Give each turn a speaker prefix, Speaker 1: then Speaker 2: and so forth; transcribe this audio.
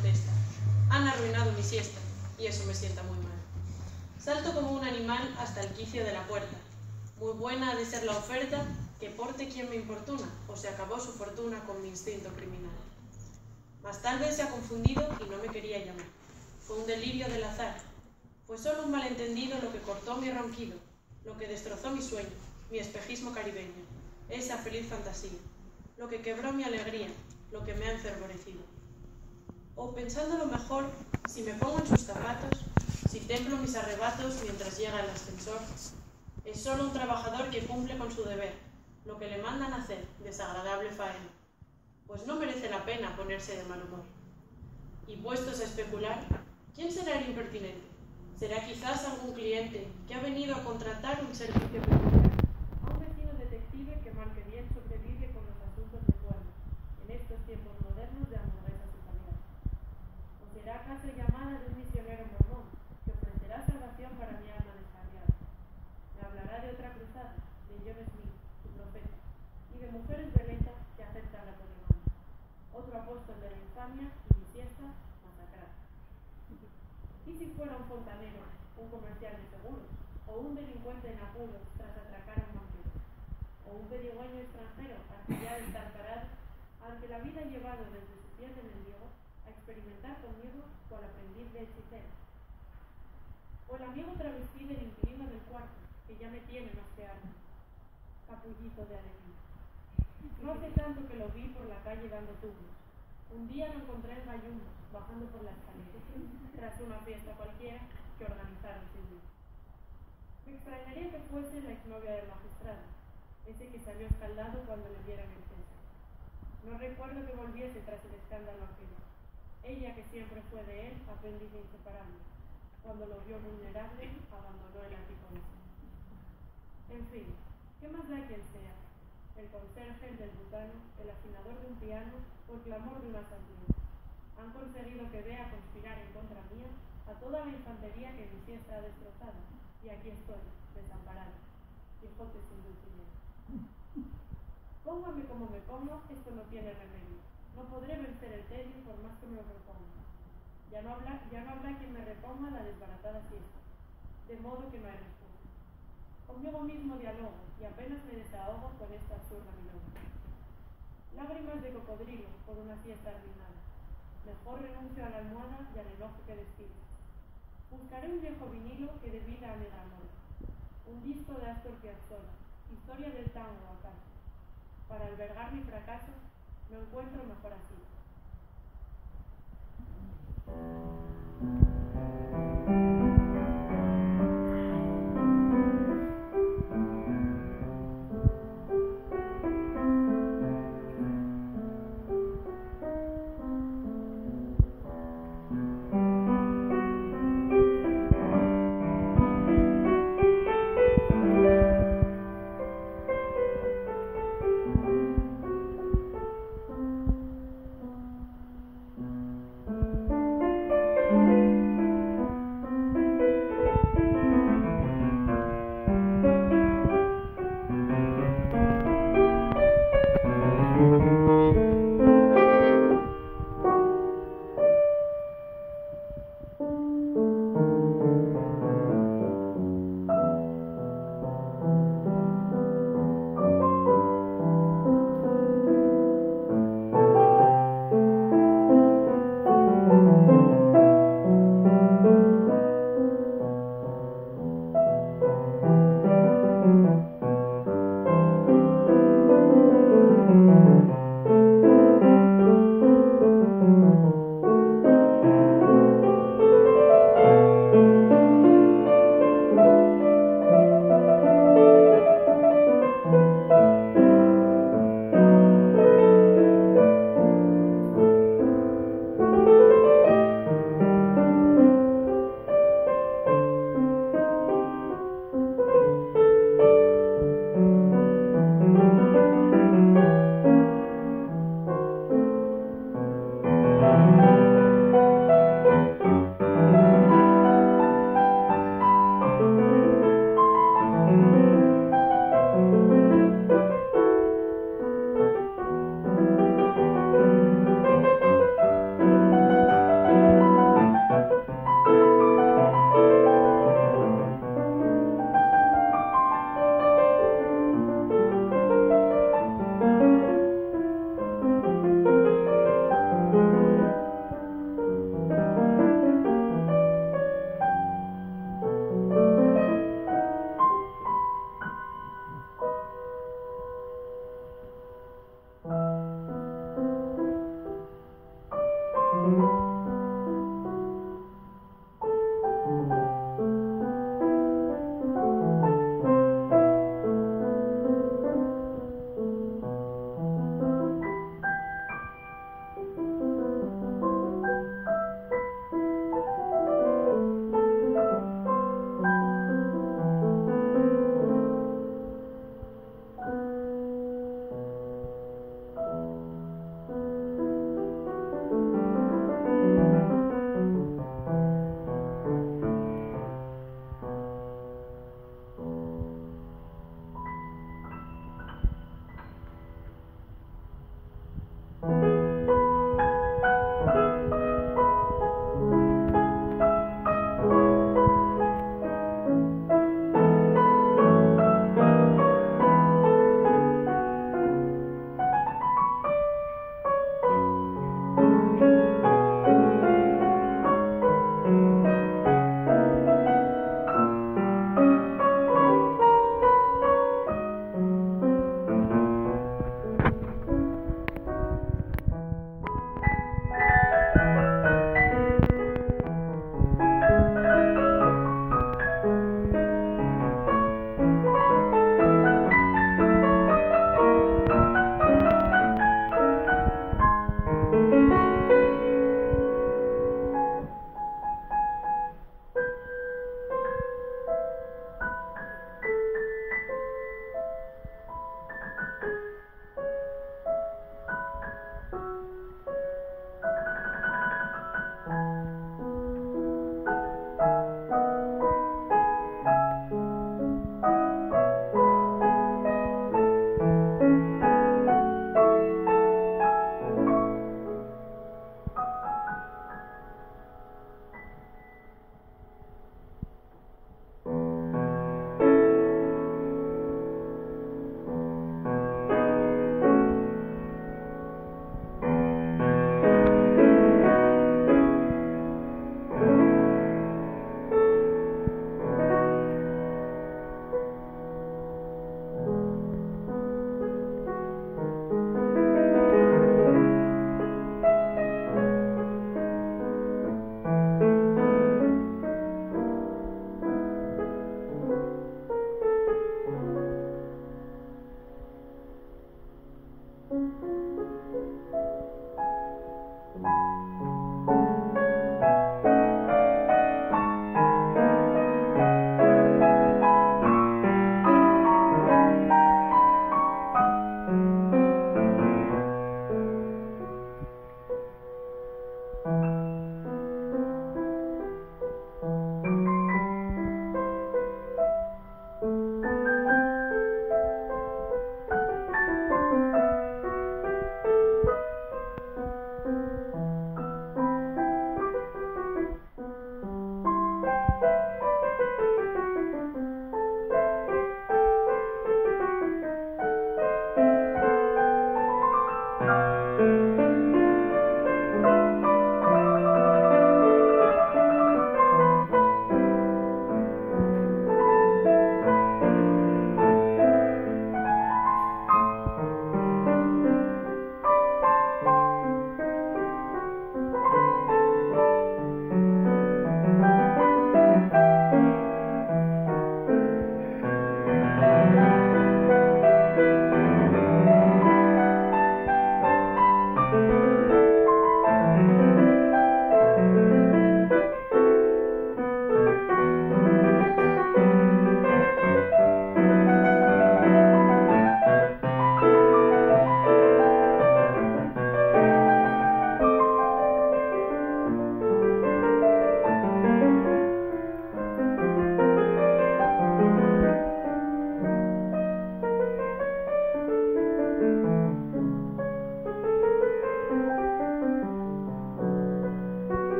Speaker 1: protesta. Han arruinado mi siesta, y eso me sienta muy mal. Salto como un animal hasta el quicio de la puerta. Muy buena ha de ser la oferta, que porte quien me importuna, o se acabó su fortuna con mi instinto criminal. Mas tal vez se ha confundido y no me quería llamar. Fue un delirio del azar. Fue solo un malentendido lo que cortó mi ronquido, lo que destrozó mi sueño, mi espejismo caribeño, esa feliz fantasía, lo que quebró mi alegría, lo que me ha enfervorecido. O pensándolo mejor, si me pongo en sus zapatos, si templo mis arrebatos mientras llega el ascensor, es solo un trabajador que cumple con su deber, lo que le mandan hacer, desagradable faena, pues no merece la pena ponerse de mal humor. Y puestos a especular, ¿quién será el impertinente? ¿Será quizás algún cliente que ha venido a contratar un servicio peculiar a un vecino detective que mal que bien sobrevive con los asuntos de pueblo, en estos tiempos modernos de hamburguesas italianas? ¿O será acaso llamada de un misionero mormón que ofrecerá salvación para mi alma descarriada? Me hablará de otra cruzada, de John Smith, su profeta, y de mujeres veletas que aceptan la poligamia. Otro apóstol de la infamia y mi siesta masacrada. ¿Y si fuera un fontanero, un comercial de seguros, o un delincuente en apuros tras atracar a un banquero, o un pedigüeño extranjero al que ya de estar parado, al que la vida ha llevado desde su piel de mendigo a experimentar conmigo cual aprendiz de hechicero? O el amigo travesti del inquilino del cuarto, que ya me tiene más que arma, capullito de alegría. No hace tanto que lo vi por la calle dando tumbos. Un día lo encontré en Bayumbo, bajando por la escalera, tras una fiesta cualquiera que organizaron sin mí. Me extrañaría que fuese la exnovia del magistrado, ese que salió escaldado cuando le dieran el César. No recuerdo que volviese tras el escándalo aquel. Ella, que siempre fue de él, aprendiz inseparable. Cuando lo vio vulnerable, abandonó el ático de sí. En fin, ¿qué más da quien sea? El conserje, el del butano, el afinador de un piano o el clamor de una asamblea. Han conseguido que vea conspirar en contra mía a toda la infantería que mi siesta ha destrozado, y aquí estoy, desamparada, Quijote sin dulcinea. Póngame como me pongo, esto no tiene remedio. No podré vencer el tedio por más que me lo proponga. Ya no habrá quien me reponga la desbaratada siesta, de modo que no hay respuesta. Conmigo mismo dialogo y apenas me desahogo con esta absurda milonga. Lágrimas de cocodrilo por una siesta arruinada. Mejor renuncio a la almohada y al enojo que destilo. Buscaré un viejo vinilo que de vida me da amor. Un disco de Astor Piazzolla, historia del tango acaso. Para albergar mi fracaso, no encuentro mejor así.